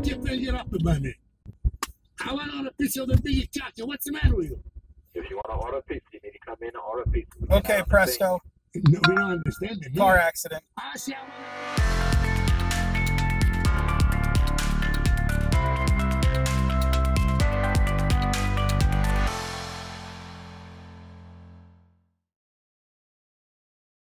che prendi up by me. I want on a piece of the big chacha. What's the matter with you? If you want to order 50, you need to come in and order 50. Okay, Presto. No, we don't understand it. Car accident. I say I want